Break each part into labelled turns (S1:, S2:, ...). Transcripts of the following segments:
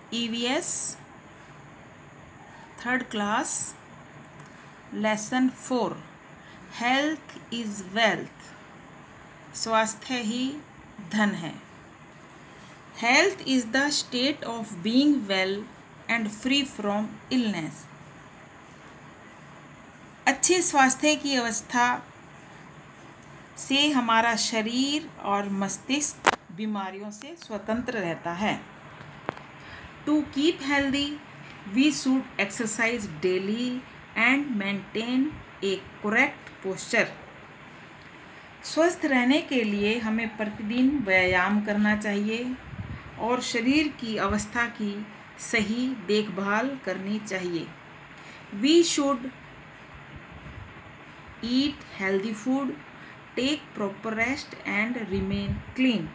S1: EVS third class lesson 4 health is wealth, स्वास्थ्य ही धन है। Health is the state of being well and free from illness. अच्छे स्वास्थ्य की अवस्था से हमारा शरीर और मस्तिष्क बीमारियों से स्वतंत्र रहता है। To keep healthy we should exercise daily and maintain a correct posture. स्वस्थ रहने के लिए हमें प्रतिदिन व्यायाम करना चाहिए और शरीर की अवस्था की सही देखभाल करनी चाहिए। We should eat healthy food, take proper rest and remain clean.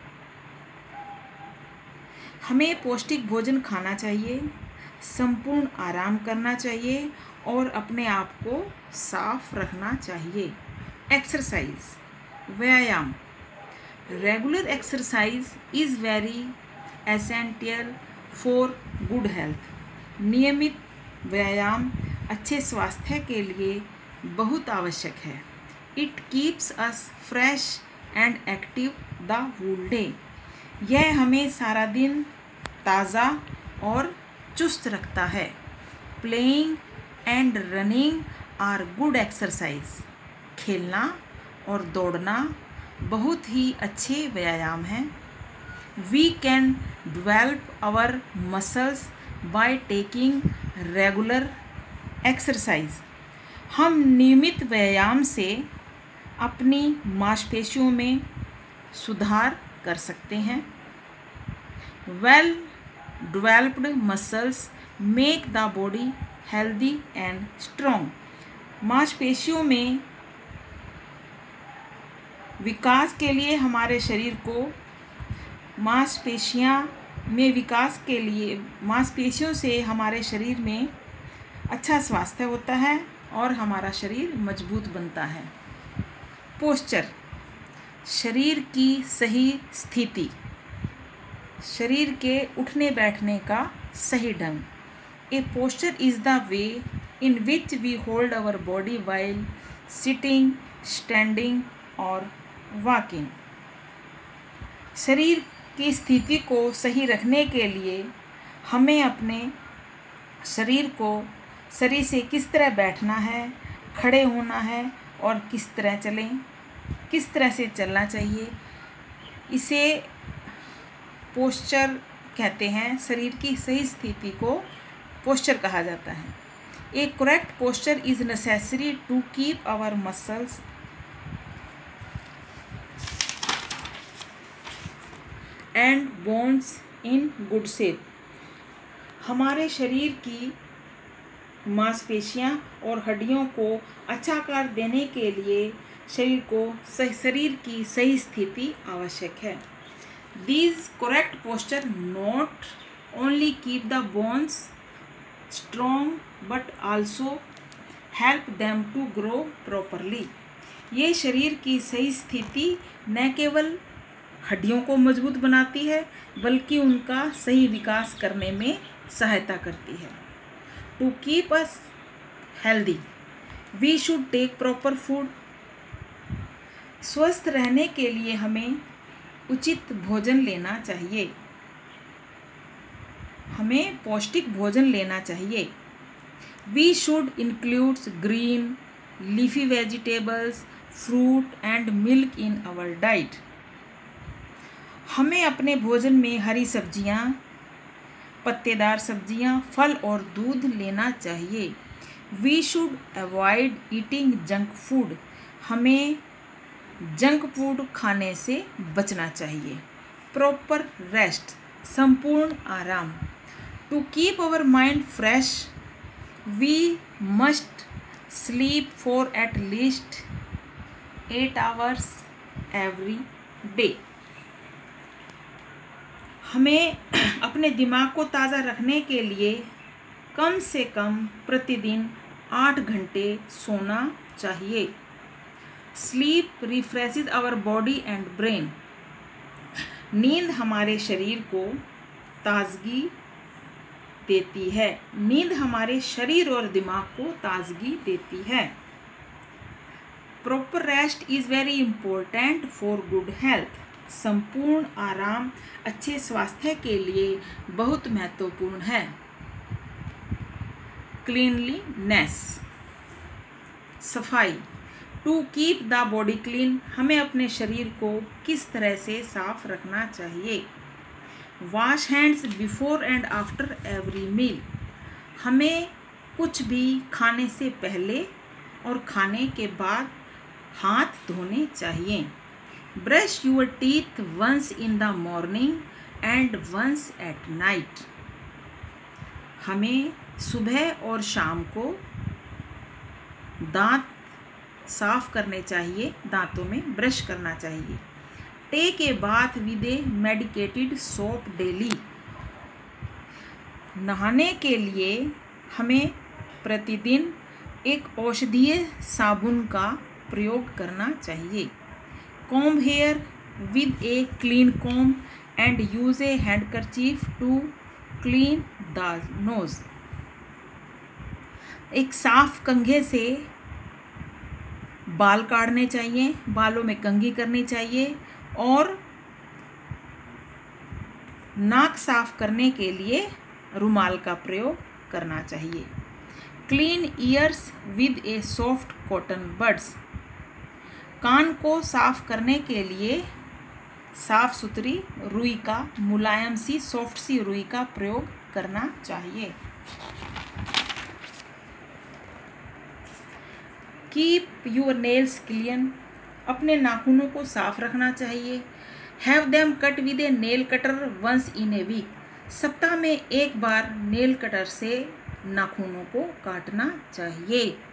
S1: हमें पौष्टिक भोजन खाना चाहिए, संपूर्ण आराम करना चाहिए और अपने आप को साफ रखना चाहिए। एक्सरसाइज, व्यायाम। Regular exercise is very essential for good health. नियमित व्यायाम अच्छे स्वास्थ्य के लिए बहुत आवश्यक है। It keeps us fresh and active the whole day. यह हमें सारा दिन ताज़ा और चुस्त रखता है। Playing and running are good exercise. खेलना और दौड़ना बहुत ही अच्छे व्यायाम हैं। We can develop our muscles by taking regular exercise. हम नियमित व्यायाम से अपनी मांसपेशियों में सुधार कर सकते हैं। Well developed muscles make the body healthy and strong. मांसपेशियों में विकास के लिए हमारे शरीर को मांसपेशियों से हमारे शरीर में अच्छा स्वास्थ्य होता है और हमारा शरीर मजबूत बनता है। पोस्चर, शरीर की सही स्थिति, शरीर के उठने बैठने का सही ढंग। A posture is the way in which we hold our body while sitting, standing और वॉकिंग। शरीर की स्थिति को सही रखने के लिए हमें अपने शरीर से किस तरह बैठना है, खड़े होना है और किस तरह से चलना चाहिए, इसे पोस्चर कहते हैं। शरीर की सही स्थिति को पोस्चर कहा जाता है। A correct posture is necessary to keep our muscles and bones in good shape. हमारे शरीर की मांसपेशियां और हड्डियों को अच्छा आकार देने के लिए शरीर की सही स्थिति आवश्यक है। These correct posture not only keep the bones strong but also help them to grow properly. ये शरीर की सही स्थिति न केवल हड्डियों को मजबूत बनाती है बल्कि उनका सही विकास करने में सहायता करती है। To keep us healthy we should take proper food. स्वस्थ रहने के लिए हमें उचित भोजन लेना चाहिए। हमें पौष्टिक भोजन लेना चाहिए। We should include green leafy vegetables, fruit and milk in our diet. हमें अपने भोजन में हरी सब्जियां, पत्तेदार सब्जियां, फल और दूध लेना चाहिए। We should avoid eating junk food. हमें जंक फूड खाने से बचना चाहिए। प्रॉपर रेस्ट, संपूर्ण आराम। To keep our mind fresh we must sleep for at least 8 hours every day. हमें अपने दिमाग को ताज़ा रखने के लिए कम से कम प्रतिदिन 8 घंटे सोना चाहिए। Sleep refreshes our body and brain. नींद हमारे शरीर को ताजगी देती है। नींद हमारे शरीर और दिमाग को ताजगी देती है। Proper rest is very important for good health. संपूर्ण आराम अच्छे स्वास्थ्य के लिए बहुत महत्वपूर्ण है। क्लीनलीनेस, सफाई। To keep the body clean, हमें अपने शरीर को किस तरह से साफ रखना चाहिए। Wash hands before and after every meal, हमें कुछ भी खाने से पहले और खाने के बाद हाथ धोने चाहिए। Brush your teeth once in the morning and once at night, हमें सुबह और शाम को दांत साफ करने चाहिए, दांतों में ब्रश करना चाहिए। Take a bath with a medicated soap daily, नहाने के लिए हमें प्रतिदिन एक औषधीय साबुन का प्रयोग करना चाहिए। Comb hair with a clean comb and use a handkerchief to clean the nose, एक साफ कंघे से बाल काटने चाहिए, बालों में कंघी करनी चाहिए और नाक साफ करने के लिए रुमाल का प्रयोग करना चाहिए। Clean ears with a soft cotton buds, कान को साफ करने के लिए साफ सुथरी रुई का, मुलायम सी सॉफ्ट सी रुई का प्रयोग करना चाहिए। कीप योर नेल्स क्लीन, अपने नाखूनों को साफ रखना चाहिए। Have them cut with a nail cutter once in a week, सप्ताह में एक बार नेल कटर से नाखूनों को काटना चाहिए।